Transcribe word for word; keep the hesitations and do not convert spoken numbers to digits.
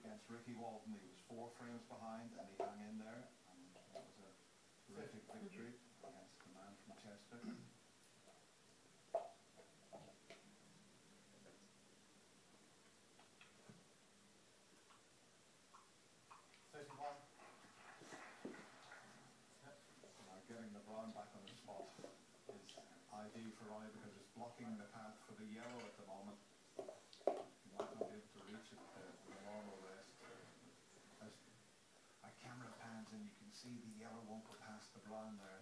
against Ricky Walton. He was four frames behind and he hung in there, and that was a terrific victory against the man from Chester. thirty-one. Now getting the brown back on the spot is ideal for Ronnie because it's blocking the path for the yellow at the moment. He might not be able to reach it uh, with a normal rest. As a camera pans and you can see the yellow won't go past the brown there.